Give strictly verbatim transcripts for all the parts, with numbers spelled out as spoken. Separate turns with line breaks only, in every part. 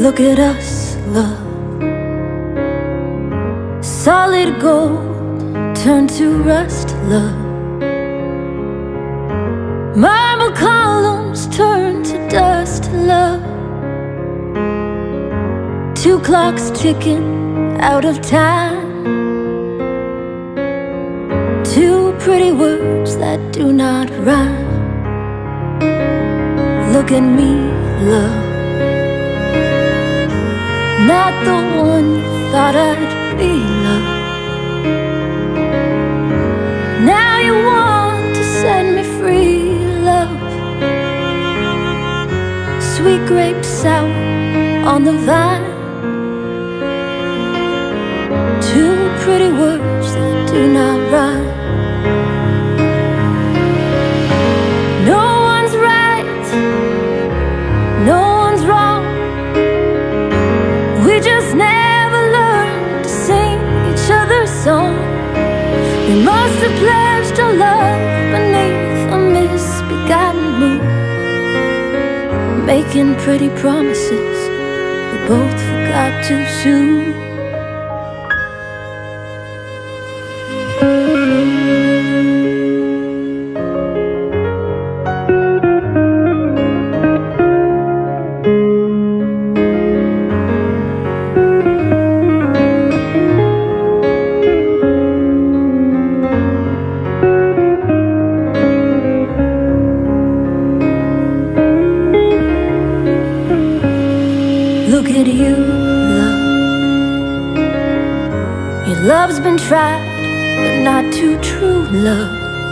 Look at us, love. Solid gold turned to rust, love. Marble columns turned to dust, love. Two clocks ticking out of time. Two pretty words that do not rhyme. Look at me, love. Not the one you thought I'd be, love. Now you want to set me free, love. Sweet grapes sour on the vine. Two pretty words that do not rhyme. No one's right, no one's wrong. We just never learned to sing each other's song. We must have pledged our love beneath a misbegotten moon, making pretty promises we both forgot too soon. Look at you, love. Your love's been tried, but not too true, love.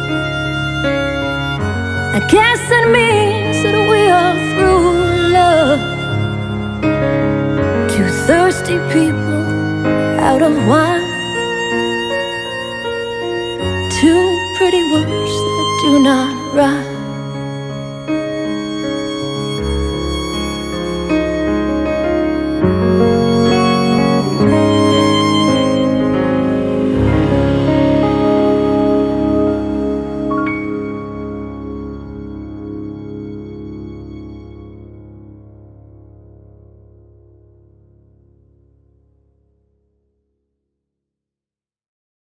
I guess that means that we are through, love. Two thirsty people out of wine. Two pretty words that do not rhyme.